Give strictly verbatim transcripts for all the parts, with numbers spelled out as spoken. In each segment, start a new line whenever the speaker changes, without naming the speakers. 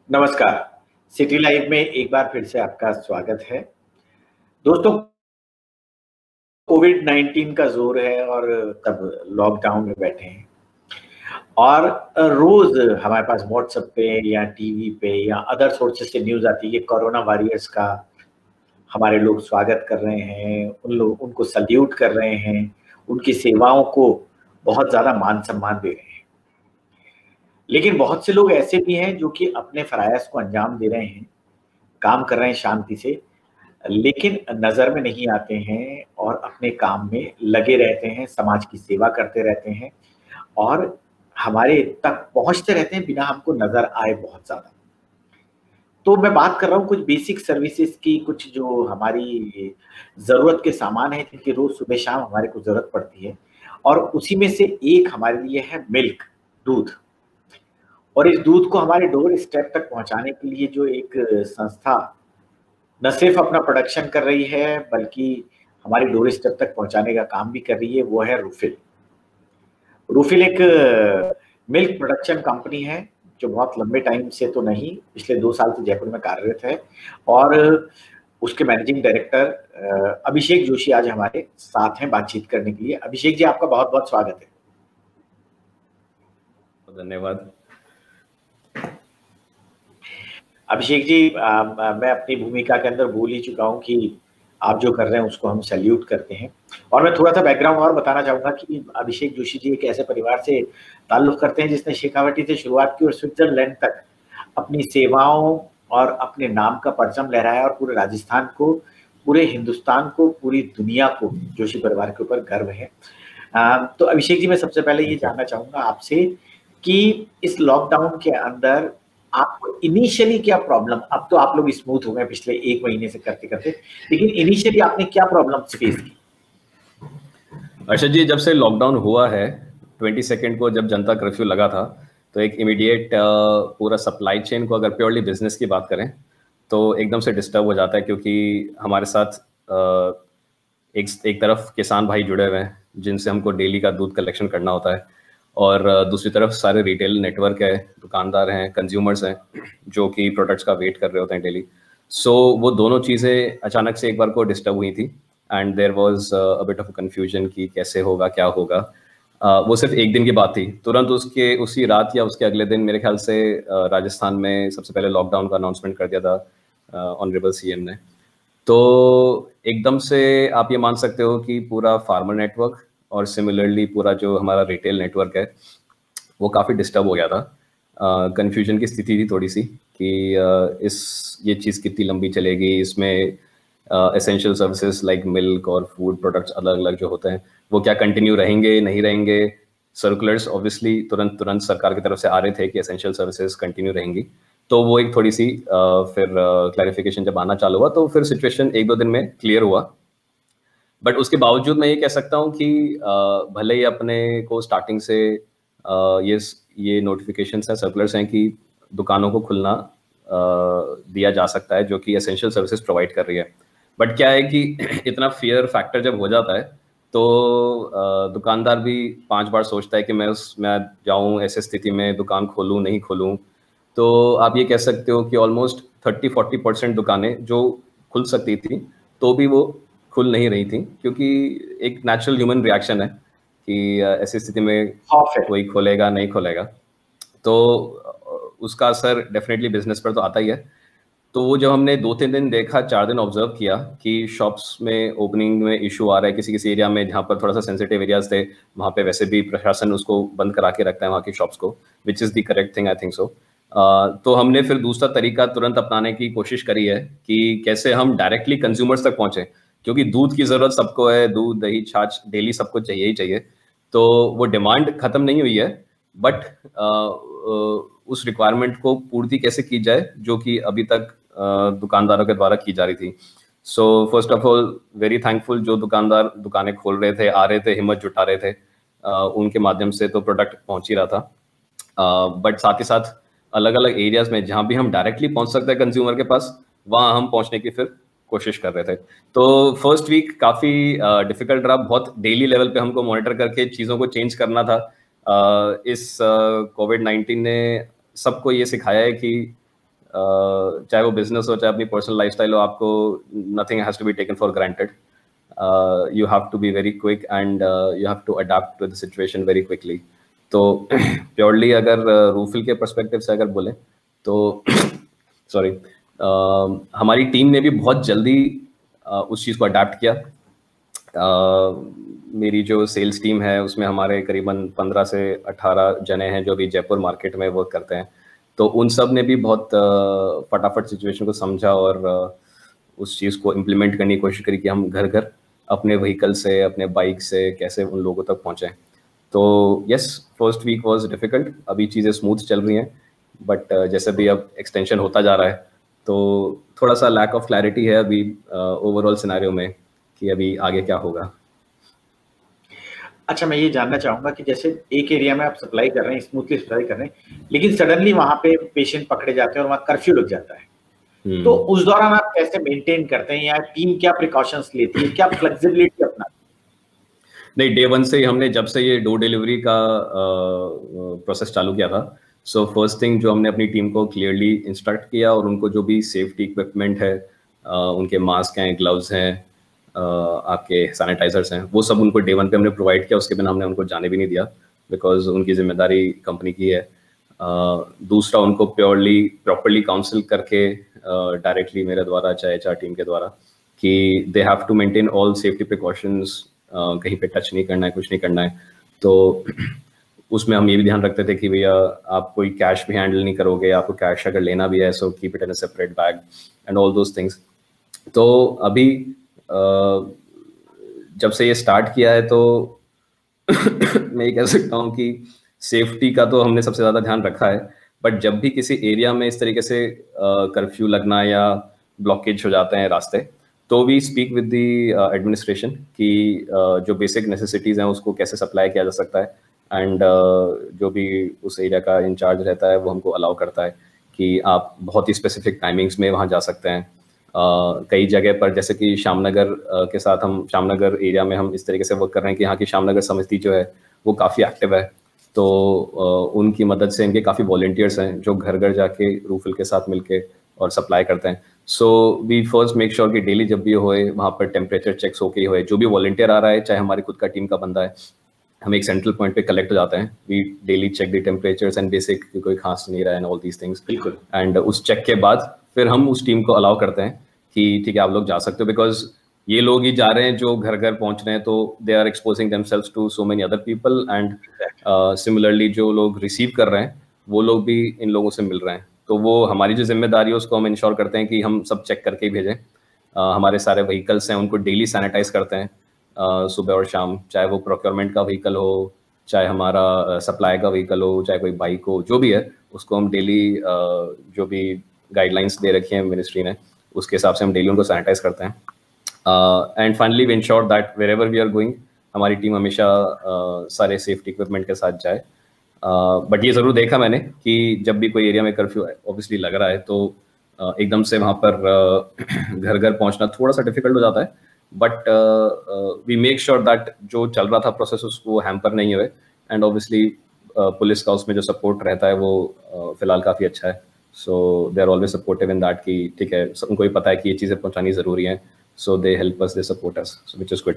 नमस्कार, city live में एक बार फिर से आपका स्वागत है। दोस्तों, कोविड नाइनटीन का ज़ोर है और तब लॉकडाउन में बैठे हैं और अ, रोज़ हमारे पास व्हाट्सएप पे या टीवी पे या अदर सोर्सेज़ से न्यूज़ आती है कि कोरोना वॉरियर्स का हमारे लोग स्वागत कर रहे हैं, उन लोग उनको सैल्यूट कर रहे हैं, उनकी सेवाओं को बहुत ज़्यादा मान-सम्मान दे रहे हैं। लेकिन बहुत से लोग ऐसे भी हैं जो कि अपने फ़राइज़ को अंजाम दे रहे हैं, काम कर रहे हैं शांति से, लेकिन नज़र में नहीं आते हैं और अपने काम में लगे रहते हैं, समाज की सेवा करते रहते हैं और हमारे तक पहुँचते रहते हैं बिना हमको नज़र आए बहुत ज़्यादा। तो मैं बात कर रहा हूँ कुछ बेसिक सर्विसेज़ की, कुछ जो हमारी ज़रूरत के सामान हैं, जिनकी रोज़ सुबह-शाम हमारे को ज़रूरत पड़ती है और उसी में से एक हमारे लिए है मिल्क, दूध। और इस दूध को हमारे डोर स्टेप तक पहुँचाने के लिए जो एक संस्था न सिर्फ़ अपना प्रोडक्शन कर रही है, बल्कि हमारे डोर स्टेप तक पहुँचाने का काम भी कर रही है, वो है रूफ़िल। रूफ़िल एक मिल्क प्रोडक्शन कंपनी है, जो बहुत लंबे टाइम से तो नहीं, पिछले दो साल से जयपुर में कार्यरत है और उसके managing director uh, Abhishek Joshi आज हमारे साथ हैं बातचीत करने के लिए। अभिषेक जी, आपका बहुत-बहुत स्वागत है।
धन्यवाद।
अभिषेक जी, अ, म मैं अपनी भूमिका के अंदर बोल ही चुका हूँ कि आप जो कर रहे हैं उसको हम सैल्यूट करते हैं और मैं थोड़ा-सा बैकग्राउंड और बताना चाहूँगा कि अभिषेक जोशी जी एक ऐसे परिवार से ताल्लुक़ करते हैं जिसने शेखावाटी से शुरुआत की और स्विट्ज़रलैंड तक अपनी सेवाओं और अपने नाम का परचम लहराया और पूरे राजस्थान को, पूरे हिंदुस्तान को, पूरी दुनिया को जोशी परिवार के ऊपर गर्व है। अ, तो अभिषेक जी, मैं सबसे पहले ये जानना चाहूँगा आपसे कि इस लॉकडाउन के अंदर आपको इनिशियली क्या प्रॉब्लम अब तो आप लोग स्मूथ हो गए पिछले एक महीने से करते-करते, लेकिन इनिशियली आपने क्या प्रॉब्लम्स फेस की?
अर्षद जी, जब से लॉकडाउन हुआ है, ट्वेंटी सेकंड को जब जनता कर्फ्यू लगा था, तो एक इमीडिएट पूरा सप्लाई चेन को अगर प्योरली बिज़नेस की बात करें, तो एकदम से डिस्टर्ब हो जाता है क्योंकि हमारे साथ अ, एक एक तरफ किसान भाई जुड़े हुए हैं, जिनसे हमको डेली का दूध कलेक्शन करना होता है और दूसरी तरफ सारे रिटेल नेटवर्क है, दुकानदार हैं, कंज्यूमर्स हैं, जो कि प्रोडक्ट्स का वेट कर रहे होते हैं डेली। सो वो दोनों चीज़ें अचानक से एक बार को डिस्टर्ब हुई थी and there was a bit of a confusion कि कैसे होगा, क्या होगा। uh, वो सिर्फ एक दिन की बात थी। तुरंत उसके उसी रात या उसके अगले दिन मेरे ख्याल से uh, राजस्थान में सबसे पहले लॉकडाउन का अनाउंसमेंट कर दिया था ऑनरेबल सीएम ने। तो एकदम से आप ये मान सकते हो कि पूरा फार्मर नेटवर्क और सिमिलरली पूरा जो हमारा रिटेल नेटवर्क है, वो काफ़ी डिस्टर्ब हो गया था। कन्फ्यूजन uh, की स्थिति थी थोड़ी सी कि uh, इस ये चीज़ कितनी लंबी चलेगी, इसमें एसेंशियल सर्विसेज लाइक मिल्क और फूड प्रोडक्ट्स अलग अलग जो होते हैं, वो क्या कंटिन्यू रहेंगे, नहीं रहेंगे। सर्कुलर्स ऑब्वियसली तुरंत तुरंत सरकार की तरफ से आ रहे थे कि एसेंशियल सर्विसेज कंटिन्यू रहेंगी, तो वो एक थोड़ी सी uh, फिर क्लैरिफिकेशन uh, जब आना चालू हुआ तो फिर सिचुएशन एक दो दिन में क्लियर हुआ। बट उसके बावजूद मैं ये कह सकता हूँ कि uh, भले ही अपने को स्टार्टिंग से uh, ये ये नोटिफिकेशंस हैं, सर्कुलर्स हैं कि दुकानों को खुलना uh, दिया जा सकता है, जो कि एसेंशियल सर्विसेज प्रोवाइड कर रही है। बट क्या है कि इतना फियर फैक्टर जब हो जाता है तो uh, दुकानदार भी पांच बार सोचता है कि मैं उस मैं जाऊं ऐसे स्थिति में दुकान खोलूं नहीं खोलूं। तो आप ये कह सकते हो कि ऑलमोस्ट थर्टी फोर्टी परसेंट दुकानें जो खुल सकती थी तो भी वो खुल नहीं रही थी, क्योंकि एक नेचुरल ह्यूमन रिएक्शन है कि ऐसी स्थिति में कोई खोलेगा नहीं खोलेगा, तो उसका असर डेफिनेटली बिजनेस पर तो आता ही है। तो वो जब हमने दो तीन दिन देखा, चार दिन ऑब्जर्व किया कि शॉप्स में ओपनिंग में इशू आ रहा है, किसी किसी एरिया में जहाँ पर थोड़ा सा सेंसिटिव एरियाज थे वहाँ पे वैसे भी प्रशासन उसको बंद करा के रखता है वहाँ की शॉप्स को, which is the correct thing I think so. तो हमने फिर दूसरा तरीका तुरंत अपनाने की कोशिश करी है कि कैसे हम डायरेक्टली कंज्यूमर्स तक पहुँचे, क्योंकि दूध की ज़रूरत सबको है, दूध दही छाछ डेली सबको चाहिए ही चाहिए। तो वो डिमांड ख़त्म नहीं हुई है, बट उस रिक्वायरमेंट को पूर्ति कैसे की जाए जो कि अभी तक दुकानदारों के द्वारा की जा रही थी। So first of all very thankful जो दुकानदार दुकानें खोल रहे थे, आ रहे थे, हिम्मत जुटा रहे थे, uh, उनके माध्यम से तो प्रोडक्ट पहुंच ही रहा था। बट uh, साथ ही साथ अलग अलग एरियाज में जहां भी हम डायरेक्टली पहुंच सकते हैं कंज्यूमर के पास, वहां हम पहुंचने की फिर कोशिश कर रहे थे। तो फर्स्ट वीक काफ़ी डिफिकल्ट रहा, बहुत डेली लेवल पे हमको मॉनिटर करके चीज़ों को चेंज करना था। uh, इस कोविड uh, नाइन्टीन ने सबको ये सिखाया है कि चाहे वो बिजनेस हो चाहे अपनी पर्सनल लाइफस्टाइल हो, आपको nothing has to be taken for granted. You have to be very quick and you have to adapt to the situation very quickly. तो प्योरली अगर रूफिल के पर्सपेक्टिव से अगर बोले तो सॉरी uh, हमारी टीम ने भी बहुत जल्दी uh, उस चीज़ को अडाप्ट किया. uh, मेरी जो सेल्स टीम है उसमें हमारे करीबन पंद्रह से अठारह जने हैं जो भी जयपुर मार्केट में वर्क करते हैं. तो उन सब ने भी बहुत uh, फटाफट सिचुएशन को समझा और uh, उस चीज़ को इम्प्लीमेंट करने की कोशिश करी कि हम घर घर अपने व्हीकल से अपने बाइक से कैसे उन लोगों तक पहुँचें. तो yes, first week was difficult. अभी चीज़ें स्मूथ चल रही हैं, बट uh, जैसे भी अब एक्सटेंशन होता जा रहा है तो थोड़ा सा लैक ऑफ क्लैरिटी है अभी ओवरऑल uh, सिनेरियो में कि अभी आगे क्या होगा.
अच्छा, मैं ये जानना चाहूँगा कि जैसे एक एरिया में आप सप्लाई कर रहे हैं, स्मूथली सप्लाई कर रहे हैं, लेकिन सडनली वहाँ पे पेशेंट पकड़े जाते हैं और वहाँ कर्फ्यू लग जाता है, hmm. तो उस दौरान आप कैसे मेंटेन करते हैं या टीम क्या प्रिकॉशंस लेती है, क्या फ्लेक्सिबिलिटी अपना?
नहीं, डे वन से ही हमने जब से ये डोर डिलीवरी का प्रोसेस uh, चालू किया था, सो फर्स्ट थिंग जो हमने अपनी टीम को क्लियरली इंस्ट्रक्ट किया और उनको जो भी सेफ्टी इक्विपमेंट है, uh, उनके मास्क हैं, ग्लव्स हैं, uh, आपके सैनिटाइजर्स हैं, वो सब उनको डे वन पे हमने प्रोवाइड किया. उसके बिना हमने उनको जाने भी नहीं दिया बिकॉज उनकी जिम्मेदारी कंपनी की है. uh, दूसरा, उनको प्योरली प्रॉपरली काउंसिल करके डायरेक्टली uh, मेरे द्वारा चाहे एच आर टीम के द्वारा कि they have to maintain all safety precautions, कहीं पे टच नहीं करना है, कुछ नहीं करना है. तो उसमें हम ये भी ध्यान रखते थे कि भैया आप कोई कैश भी हैंडल नहीं करोगे, आपको कैश अगर लेना भी है so keep it in a separate bag and all those things. तो अभी जब से ये स्टार्ट किया है तो मैं ये कह सकता हूँ कि सेफ्टी का तो हमने सबसे ज़्यादा ध्यान रखा है. बट जब भी किसी एरिया में इस तरीके से कर्फ्यू लगना या ब्लॉकेज हो जाते हैं रास्ते, तो we speak with the administration कि uh, जो बेसिक नेसेसिटीज़ हैं उसको कैसे सप्लाई किया जा सकता है. एंड uh, जो भी उस एरिया का इंचार्ज रहता है वो हमको अलाउ करता है कि आप बहुत ही स्पेसिफिक टाइमिंग्स में वहाँ जा सकते हैं. uh, कई जगह पर जैसे कि श्यामनगर uh, के साथ हम श्यामनगर एरिया में हम इस तरीके से वर्क कर रहे हैं कि यहाँ की श्यामनगर समिति जो है वो काफ़ी एक्टिव है. तो uh, उनकी मदद से इनके काफ़ी वॉलंटियर्स हैं जो घर घर जाके रूफिल के साथ मिलके और सप्लाई करते हैं. So we first make sure कि डेली जब भी होए वहाँ पर टेम्परेचर चेक्स होके होए, जो भी वॉलंटियर आ रहा है चाहे हमारी खुद का टीम का बंदा है, हम एक सेंट्रल पॉइंट पे कलेक्ट हो जाते हैं. We daily check the temperatures and basic कोई खांस नहीं रहा है एंड ऑल दीज थिंग्स.
बिल्कुल.
एंड उस चेक के बाद फिर हम उस टीम को अलाउ करते हैं कि ठीक है आप लोग जा सकते हो, बिकॉज ये लोग ही जा रहे हैं जो घर घर पहुंच रहे हैं, तो they are exposing themselves to so many other people. And similarly जो लोग रिसीव कर रहे हैं वो लोग भी इन लोगों से मिल रहे हैं. तो वो हमारी जो जिम्मेदारी है उसको हम इंश्योर करते हैं कि हम सब चेक करके ही भेजें. uh, हमारे सारे व्हीकल्स हैं उनको डेली सैनिटाइज करते हैं uh, सुबह और शाम, चाहे वो प्रोक्योरमेंट का व्हीकल हो, चाहे हमारा सप्लाई uh, का व्हीकल हो, चाहे कोई बाइक हो, जो भी है उसको हम डेली uh, जो भी गाइडलाइंस दे रखी हैं मिनिस्ट्री ने उसके हिसाब से हम डेली उनको सैनिटाइज करते हैं. And finally we ensure that wherever we are going हमारी टीम हमेशा uh, सारे सेफ्टी इक्विपमेंट के साथ जाए. बट uh, ये ज़रूर देखा मैंने कि जब भी कोई एरिया में कर्फ्यू ऑब्वियसली लग रहा है तो uh, एकदम से वहाँ पर uh, घर घर पहुँचना थोड़ा सा डिफिकल्ट हो जाता है. But we make sure that जो चल रहा था प्रोसेस उसको हैम्पर नहीं हुए. एंड ऑब्वियसली पुलिस का उसमें जो सपोर्ट रहता है वो uh, फिलहाल काफ़ी अच्छा है. So they are always supportive in that कि ठीक है उनको भी पता है कि ये चीज़ें पहुँचानी ज़रूरी हैं. So they help us, they support us, so which is good.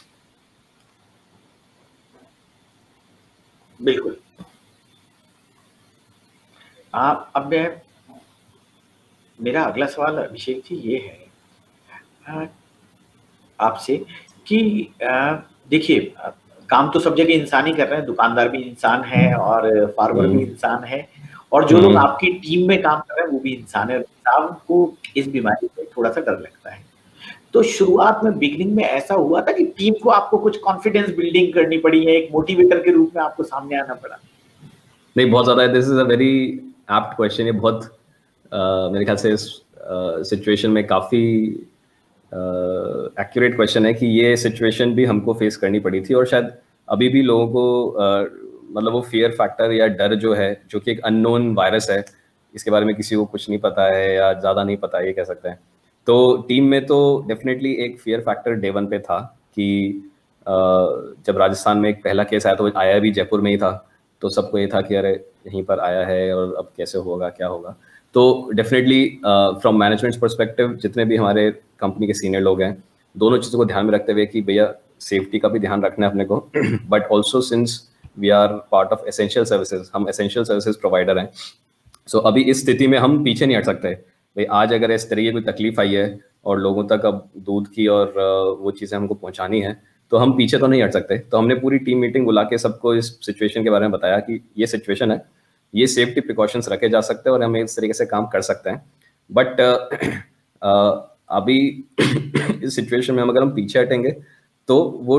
बिल्कुल. आप अब मैं मेरा अगला सवाल अभिषेक जी ये है आपसे कि देखिए काम तो सब जगह इंसान ही कर रहे हैं, दुकानदार भी इंसान है और फार्मर भी इंसान है और जो लोग आपकी टीम में काम कर रहे हैं वो भी इंसान है. आपको इस बीमारी से थोड़ा सा डर लगता है, तो शुरुआत में बिगनिंग में ऐसा हुआ था कि टीम को आपको कुछ कॉन्फिडेंस बिल्डिंग करनी पड़ी है, एक मोटिवेटर के रूप में आपको सामने आना पड़ा?
नहीं, बहुत ज़्यादा. This is a very apt question. ये बहुत uh, मेरे ख्याल से इस सिचुएशन uh, में काफ़ी एक्यूरेट क्वेश्चन है कि ये सिचुएशन भी हमको फेस करनी पड़ी थी और शायद अभी भी लोगों को uh, मतलब वो फियर फैक्टर या डर जो है, जो कि एक अननोन वायरस है, इसके बारे में किसी को कुछ नहीं पता है या ज़्यादा नहीं पता है ये कह सकते हैं. तो टीम में तो डेफिनेटली एक फियर फैक्टर डे वन पे था कि uh, जब राजस्थान में एक पहला केस आया तो आया भी जयपुर में ही था, तो सबको ये था कि अरे यहीं पर आया है और अब कैसे होगा क्या होगा. तो डेफिनेटली फ्रॉम मैनेजमेंट परस्पेक्टिव जितने भी हमारे कंपनी के सीनियर लोग हैं, दोनों चीज़ों को ध्यान में रखते हुए कि भैया सेफ्टी का भी ध्यान रखना है अपने को, but also since we are part of essential services, हम एसेंशियल सर्विसेज प्रोवाइडर हैं। सो so, अभी इस स्थिति में हम पीछे नहीं हट सकते भाई। आज अगर इस तरीके कोई तकलीफ आई है और लोगों तक अब दूध की और वो चीज़ें हमको पहुंचानी है, तो हम पीछे तो नहीं हट सकते। तो हमने पूरी टीम मीटिंग बुला के सबको इस सिचुएशन के बारे में बताया कि ये सिचुएशन है, ये सेफ्टी प्रिकॉशंस रखे जा सकते हैं और हम इस तरीके से काम कर सकते हैं। बट अभी इस सिचुएशन में हम अगर हम पीछे हटेंगे तो वो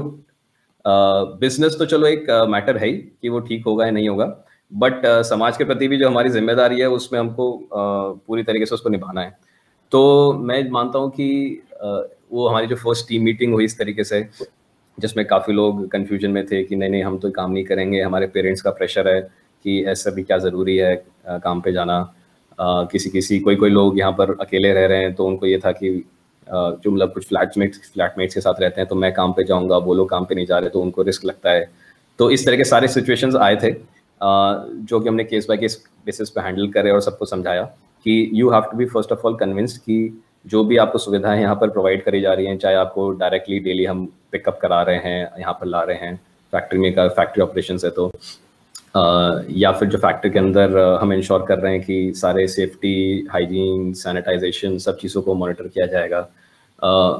बिजनेस uh, तो चलो एक मैटर uh, है ही कि वो ठीक होगा या नहीं होगा, बट uh, समाज के प्रति भी जो हमारी जिम्मेदारी है उसमें हमको uh, पूरी तरीके से उसको निभाना है। तो मैं मानता हूँ कि uh, वो हमारी जो फर्स्ट टीम मीटिंग हुई इस तरीके से, जिसमें काफ़ी लोग कंफ्यूजन में थे कि नहीं नहीं हम तो काम नहीं करेंगे, हमारे पेरेंट्स का प्रेशर है कि ऐसा भी क्या ज़रूरी है uh, काम पे जाना। uh, किसी किसी कोई कोई लोग यहाँ पर अकेले रह रहे हैं तो उनको ये था कि Uh, जो मतलब कुछ फ्लैटमेट्स फ्लैटमेट्स के साथ रहते हैं तो मैं काम पे जाऊंगा, वो लोग काम पे नहीं जा रहे तो उनको रिस्क लगता है। तो इस तरह के सारे सिचुएशंस आए थे uh, जो कि हमने केस बाय केस बेसिस पे हैंडल करे और सबको समझाया कि you have to be first of all convinced कि जो भी आपको सुविधाएं यहाँ पर प्रोवाइड करी जा रही हैं, चाहे आपको डायरेक्टली डेली हम पिकअप करा रहे हैं, यहाँ पर ला रहे हैं, फैक्ट्री में का फैक्ट्री ऑपरेशन है तो Uh, या फिर जो फैक्ट्री के अंदर uh, हम इंश्योर कर रहे हैं कि सारे सेफ्टी, हाइजीन, सैनिटाइजेशन सब चीज़ों को मॉनिटर किया जाएगा। uh,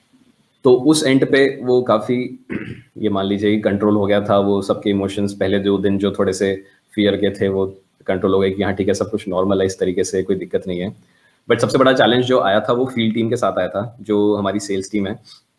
तो उस एंड पे वो काफ़ी ये मान लीजिए कंट्रोल हो गया था। वो सबके इमोशंस पहले दो दिन जो थोड़े से फियर के थे वो कंट्रोल हो गए कि हाँ ठीक है सब कुछ नॉर्मल है, इस तरीके से कोई दिक्कत नहीं है। बट सबसे बड़ा चैलेंज जो आया था वो फील्ड टीम के साथ आया था, जो हमारी सेल्स टीम है।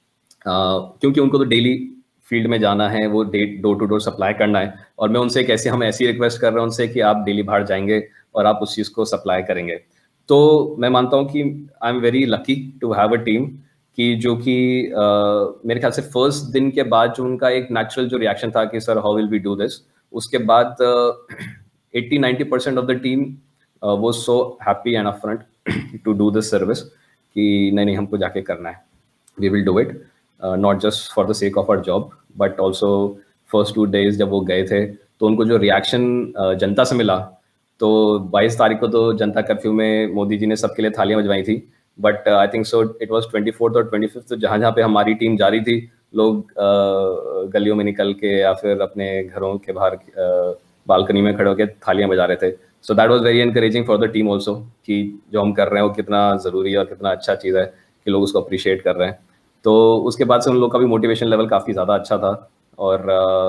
uh, क्योंकि उनको तो डेली फील्ड में जाना है, वो डोर टू डोर सप्लाई करना है, और मैं उनसे कैसे हम ऐसी रिक्वेस्ट कर रहे हैं उनसे कि आप डेली बाहर जाएंगे और आप उस चीज़ को सप्लाई करेंगे। तो मैं मानता हूँ कि I am very lucky to have a team कि जो कि uh, मेरे ख्याल से फर्स्ट दिन के बाद जो उनका एक नेचुरल जो रिएक्शन था कि sir how will we do this, उसके बाद eighty ninety percent of the team वो so happy and upfront to do this service कि नहीं नहीं हमको जाके करना है, we will do it, not just for the sake of our job but also first two days जब वो गए थे तो उनको जो रिएक्शन uh, जनता से मिला, तो बाईस तारीख को तो जनता कर्फ्यू में मोदी जी ने सबके लिए थालियां बजवाई थी, but I think so it was twenty fourth और ट्वेंटी फिफ्थ, तो जहाँ जहाँ पे हमारी टीम जा रही थी लोग uh, गलियों में निकल के या फिर अपने घरों के बाहर बालकनी uh, में खड़े होकर थालियां बजा रहे थे। So that was very encouraging for the team also कि जो हम कर रहे हैं वो कितना ज़रूरी है और कितना अच्छा चीज़ है कि लोग उसको अप्रिशिएट कर रहे हैं। तो उसके बाद से उन लोग का भी मोटिवेशन लेवल काफ़ी ज़्यादा अच्छा था। और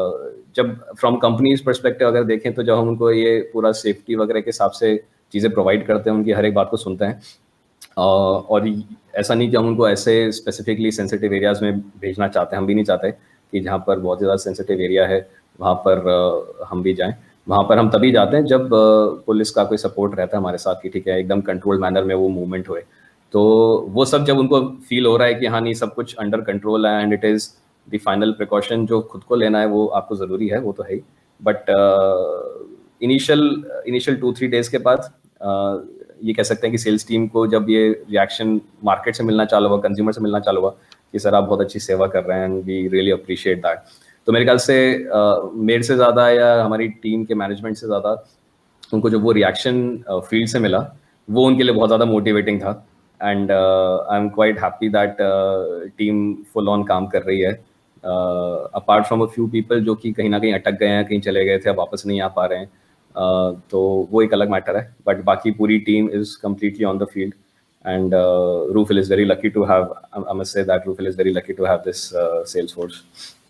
जब फ्रॉम कंपनीज पर्सपेक्टिव अगर देखें तो जब हम उनको ये पूरा सेफ्टी वगैरह के हिसाब से चीज़ें प्रोवाइड करते हैं, उनकी हर एक बात को सुनते हैं, और ऐसा नहीं कि हम उनको ऐसे स्पेसिफिकली सेंसिटिव एरियाज़ में भेजना चाहते हैं, हम भी नहीं चाहते कि जहाँ पर बहुत ज़्यादा सेंसिटिव एरिया है वहाँ पर हम भी जाएँ। वहाँ पर हम तभी जाते हैं जब पुलिस का कोई सपोर्ट रहता है हमारे साथ कि ठीक है एकदम कंट्रोल्ड मैनर में वो मूवमेंट हुए। तो वो सब जब उनको फील हो रहा है कि हाँ नहीं सब कुछ अंडर कंट्रोल है and it is the final precaution जो खुद को लेना है वो आपको ज़रूरी है, वो तो है ही, but initial initial two three days के बाद uh, ये कह सकते हैं कि सेल्स टीम को जब ये रिएक्शन मार्केट से मिलना चालू हुआ, कंज्यूमर से मिलना चालू हुआ कि सर आप बहुत अच्छी सेवा कर रहे हैं and we really appreciate that, तो मेरे ख्याल से uh, मेरे से ज़्यादा या हमारी टीम के मैनेजमेंट से ज़्यादा उनको जो वो रिएक्शन फील्ड uh, से मिला वो उनके लिए बहुत ज़्यादा मोटिवेटिंग था। And I am quite happy that team full on काम कर रही है, apart from a few people जो कि कहीं ना कहीं अटक गए हैं, कहीं चले गए थे, अब वापस नहीं आ पा रहे हैं, uh, तो वो एक अलग मैटर है, बट बाकी पूरी team is completely on the field and Rufil is very lucky to have, I must say that Rufil is very lucky to have this sales force.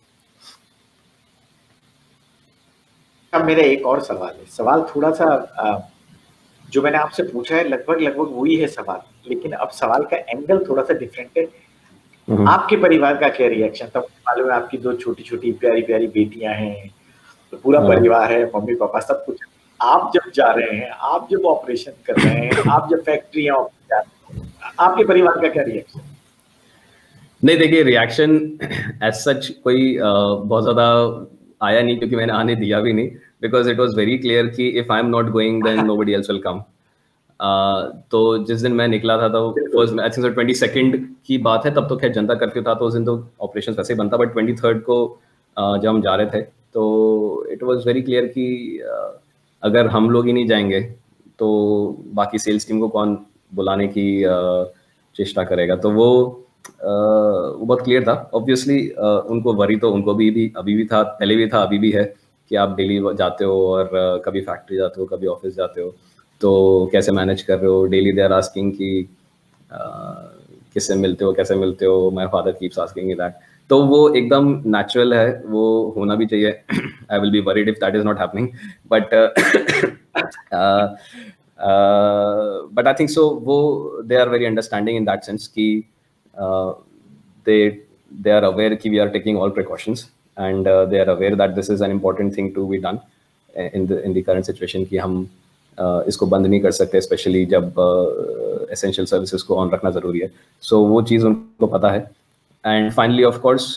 अब मेरा एक और सवाल है, सवाल थोड़ा सा uh, जो मैंने आपसे पूछा है लगभग लगभग वही है सवाल, लेकिन अब सवाल का एंगल थोड़ा सा डिफरेंट है। आपके परिवार का क्या रिएक्शन था? मालूम है आपकी दो छोटी छोटी प्यारी प्यारी बेटियां हैं, तो पूरा परिवार है, मम्मी पापा सब कुछ। आप जब जा रहे हैं, आप जब ऑपरेशन कर रहे हैं, आप जब फैक्ट्री आपके परिवार का क्या रिएक्शन?
नहीं देखिए रिएक्शन एज सच कोई uh, बहुत ज्यादा आया नहीं, क्योंकि मैंने आने दिया भी नहीं, because it was very clear कि if I am not going then nobody else will come. तो जिस दिन मैं निकला था तो first I think twenty second की बात है, तब तो खैर जनता कर्फ्यू था तो उस दिन तो ऑपरेशन वैसे ही बनता, बट ट्वेंटी थर्ड को uh, जब हम जा रहे थे तो इट वॉज वेरी क्लियर कि uh, अगर हम लोग ही नहीं जाएंगे तो बाकी सेल्स टीम को कौन बुलाने की चेष्टा करेगा। तो वो वो बहुत क्लियर था। ऑब्वियसली उनको वरी तो उनको भी, भी अभी भी था, पहले भी था, अभी भी है कि आप डेली जाते हो और कभी फैक्ट्री जाते हो, कभी ऑफिस जाते हो, तो कैसे मैनेज कर रहे हो। डेली दे आर आस्किंग कि किससे मिलते हो, कैसे मिलते हो, my father keeps asking that. तो वो एकदम नेचुरल है, वो होना भी चाहिए। I will be worried if that is not happening, but but I think so वो they are very understanding in that sense कि दे दे आर अवेयर कि we are taking all precautions and they are aware that this is an important thing to be done in the in the current situation कि हम uh, इसको बंद नहीं कर सकते, specially जब एसेंशियल uh, सर्विसेज को ऑन रखना ज़रूरी है। सो so, वो चीज़ उनको पता है। एंड फाइनली ऑफ कोर्स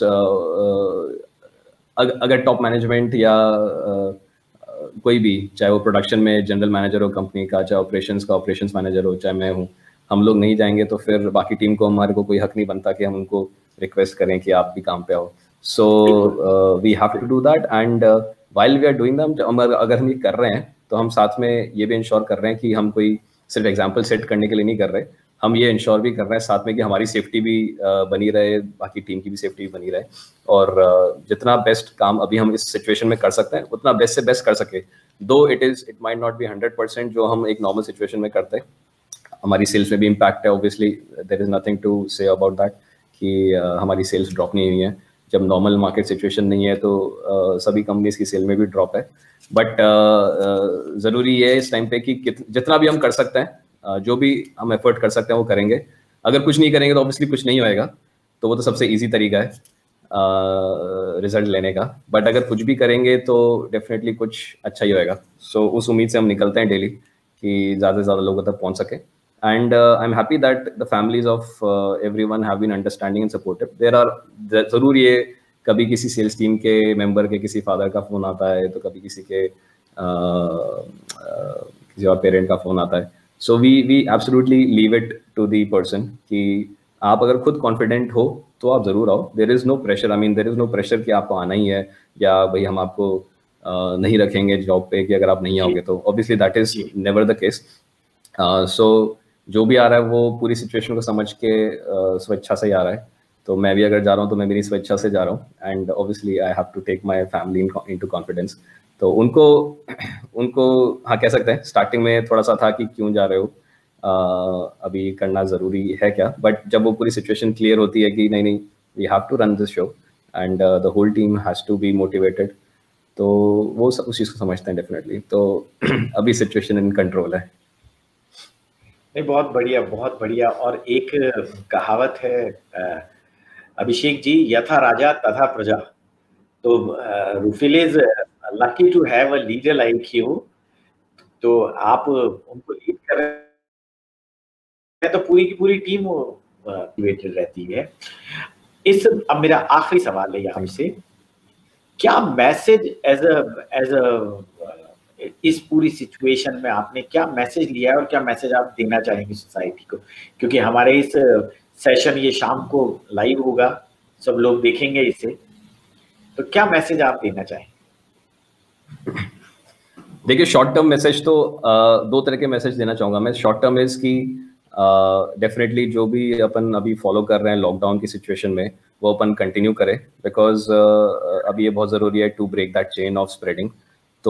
अगर टॉप मैनेजमेंट या uh, कोई भी, चाहे वो प्रोडक्शन में जनरल मैनेजर हो कंपनी का, चाहे ऑपरेशंस का ऑपरेशंस मैनेजर हो, चाहे मैं हूँ, हम लोग नहीं जाएंगे तो फिर बाकी टीम को, हमारे को कोई हक नहीं बनता कि हम उनको रिक्वेस्ट करें कि आप भी काम पे आओ। So we have to do that and while we are doing them, अगर हम ये कर रहे हैं तो हम साथ में ये भी इंश्योर कर रहे हैं कि हम कोई सिर्फ एग्जाम्पल सेट करने के लिए नहीं कर रहे, हम ये इंश्योर भी कर रहे हैं साथ में कि हमारी सेफ्टी भी बनी रहे, बाकी टीम की भी सेफ्टी बनी रहे, और जितना बेस्ट काम अभी हम इस सिचुएशन में कर सकते हैं उतना बेस्ट से बेस्ट कर सके। Though it is it might not be hundred percent जो हम एक नॉर्मल सिचुएशन में करते हैं। हमारी सेल्स में भी इम्पैक्ट है, obviously there is nothing to say about that कि uh, हमारी सेल्स ड्रॉप नहीं हुई है। जब नॉर्मल मार्केट सिचुएशन नहीं है तो uh, सभी कंपनीज की सेल में भी ड्रॉप है। बट uh, uh, ज़रूरी है इस टाइम पे कि जितना भी हम कर सकते हैं, uh, जो भी हम एफर्ट कर सकते हैं वो करेंगे। अगर कुछ नहीं करेंगे तो ऑब्वियसली कुछ नहीं होएगा, तो वो तो सबसे ईजी तरीका है रिजल्ट uh, लेने का। बट अगर कुछ भी करेंगे तो डेफिनेटली कुछ अच्छा ही होएगा। सो so, उस उम्मीद से हम निकलते हैं डेली कि ज़्यादा से ज़्यादा लोगों तक पहुँच सके। And uh, I'm happy that the families of uh, everyone have been understanding and supportive. There are जरूर ये कभी किसी सेल्स टीम के मेंबर के किसी फादर का फोन आता है, तो कभी किसी के uh, uh, किसी और पेरेंट का फोन आता है। So we we absolutely leave it to the person कि आप अगर खुद कॉन्फिडेंट हो तो आप जरूर आओ। There is no pressure. I mean there is no pressure कि आपको आना ही है या भाई हम आपको uh, नहीं रखेंगे जॉब पे कि अगर आप नहीं आओगे तो। Obviously that is never the case. Uh, so जो भी आ रहा है वो पूरी सिचुएशन को समझ के स्वेच्छा से ही आ रहा है। तो मैं भी अगर जा रहा हूँ तो मैं मेरी स्वेच्छा से जा रहा हूँ। And obviously I have to take my family into confidence. तो उनको उनको हाँ कह सकते हैं स्टार्टिंग में थोड़ा सा था कि क्यों जा रहे हो, uh, अभी करना ज़रूरी है क्या। बट जब वो पूरी सिचुएशन क्लियर होती है कि नहीं नहीं we have to run this show and the whole team has to be motivated, तो वो उस चीज़ को समझते हैं डेफिनेटली। तो अभी सिचुएशन इन कंट्रोल है।
नहीं, बहुत बढ़िया, बहुत बढ़िया। और एक कहावत है अभिषेक जी, यथा राजा तथा प्रजा। तो Rufil is lucky to have a leader like you. तो आप उनको लीड कर रहे हैं तो पूरी की पूरी टीम मोटिवेटेड रहती है। इस अब मेरा आखिरी सवाल है आपसे, क्या message as a as a इस पूरी सिचुएशन में आपने क्या मैसेज लिया है और क्या मैसेज आप देना चाहेंगे सोसाइटी को? क्योंकि हमारे इस सेशन ये शाम को लाइव होगा, सब लोग देखेंगे इसे, तो क्या मैसेज आप देना चाहेंगे?
देखिए, शॉर्ट टर्म मैसेज तो uh, दो तरह के मैसेज देना चाहूँगा मैं। शॉर्ट टर्म इज कि डेफिनेटली uh, जो भी अपन अभी फॉलो कर रहे हैं लॉकडाउन की सिचुएशन में वो अपन कंटिन्यू करें, बिकॉज uh, अभी ये बहुत ज़रूरी है to break that chain of spreading. तो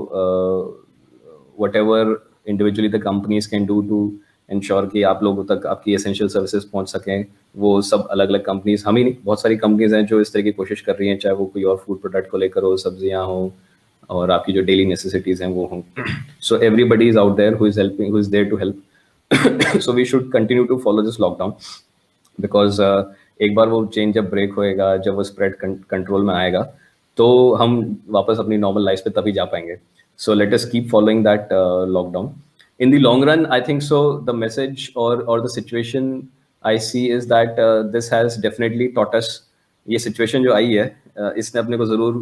whatever individually the companies can do to ensure कि आप लोगों तक आपकी एसेंशियल सर्विसेज पहुंच सकें, वो सब अलग अलग कंपनीज, हम ही नहीं, बहुत सारी कंपनीज हैं जो इस तरह की कोशिश कर रही हैं, चाहे वो कोई और फूड प्रोडक्ट को लेकर हो, सब्जियां हों और आपकी जो डेली नेसेसिटीज़ हैं वो हों। So everybody is out there who is helping, who is there to help. So we should continue to follow this lockdown, because एक बार वो चेन जब ब्रेक होएगा, जब वो स्प्रेड कंट्रोल में आएगा, तो हम वापस अपनी नॉर्मल लाइफ पे तभी जा पाएंगे। So let us keep following that lockdown. In the long run I think so the message और और the situation I see is that this has definitely taught us, ये सिचुएशन जो आई है uh, इसने अपने को ज़रूर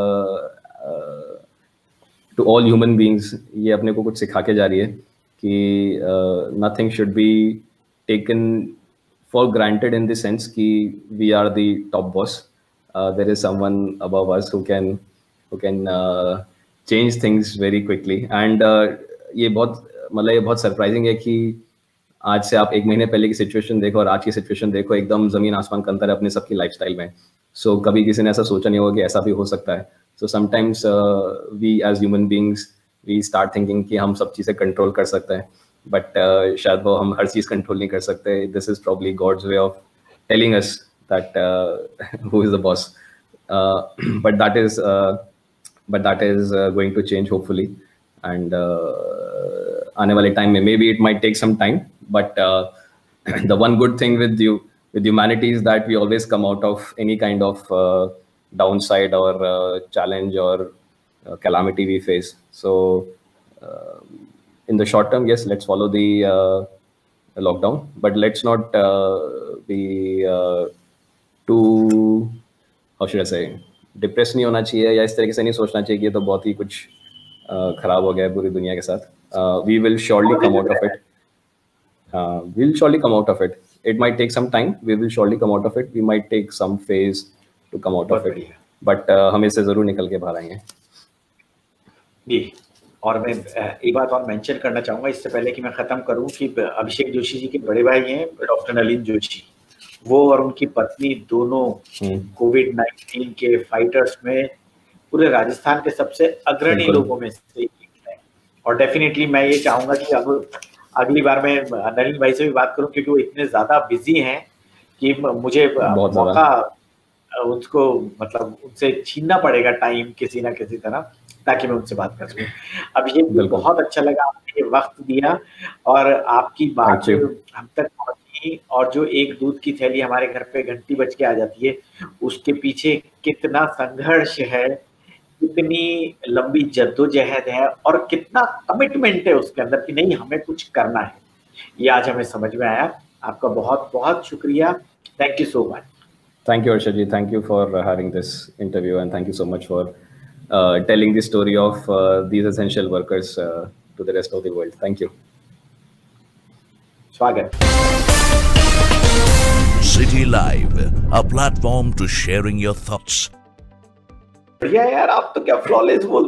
टू ऑल ह्यूमन बींग्स ये अपने को कुछ सिखा के जा रही है कि nothing should be taken for granted in the sense कि we are the top boss. Uh, there is someone above us who can who can uh, change things very quickly, and uh, ये बहुत मतलब ये बहुत surprising है कि आज से आप एक महीने पहले की सिचुएशन देखो और आज की सिचुएशन देखो, एकदम जमीन आसमान का अंतर है अपने सबकी लाइफस्टाइल में। सो so, कभी किसी ने ऐसा सोचा नहीं होगा कि ऐसा भी हो सकता है। So sometimes we as human beings we start thinking कि हम सब चीज़ें कंट्रोल कर सकते हैं, बट uh, शायद वो हम हर चीज़ कंट्रोल नहीं कर सकते। This is probably God's way of telling us that who is the boss, but that is but that is going to change hopefully. And आने वाले टाइम में may be it might take some time, but uh, the one good thing with you with humanity is that we always come out of any kind of uh, downside or uh, challenge or uh, calamity we face. So uh, in the short term, yes, let's follow the, uh, the lockdown, but let's not uh, be uh, too, how should I say, depressed नहीं होना चाहिए या इस तरीके से नहीं सोचना चाहिए कि ये तो बहुत ही कुछ uh, खराब हो गया है पूरी दुनिया के साथ। uh, we will surely come out of it. Uh, we'll surely come out of it. It might take some time. We will surely come out of it. We might take some phase to come out of it. But uh, हम इससे जरूर निकल के बाहर आएंगे।
जी, और मैं एक बात और मेंशन करना चाहूँगा इससे पहले कि मैं ख़त्म करूँ कि अभिषेक जोशी जी के बड़े भाई हैं डॉक्टर नलिन जोशी, वो और उनकी पत्नी दोनों कोविड नाइन्टीन के फाइटर्स में पूरे राजस्थान के सबसे अग्रणी लोगों में से एक है। और डेफिनेटली मैं ये चाहूँगा कि अब अगली बार मैं नलिन भाई से भी बात करूं, क्योंकि वो इतने ज्यादा बिजी हैं कि मुझे मौका उनको मतलब उनसे छीनना पड़ेगा टाइम किसी ना किसी तरह, ताकि मैं उनसे बात कर सकूं। अब ये बहुत अच्छा लगा आपने ये वक्त दिया और आपकी बात हम तक पहुंची, और जो एक दूध की थैली हमारे घर पे घंटी बज के आ जाती है, उसके पीछे कितना संघर्ष है, कितनी लंबी जद्दोजहद है और कितना कमिटमेंट है उसके अंदर कि नहीं हमें कुछ करना है, ये आज हमें समझ में आया। आपका बहुत बहुत शुक्रिया। Thank you so much.
Thank you Arshad ji, thank you for having this interview and thank you so much for telling the story of these essential workers to the rest of the world. Thank you.
स्वागत।
City Live, a platform to sharing your thoughts.
बढ़िया यार, आप तो क्या flawless बोल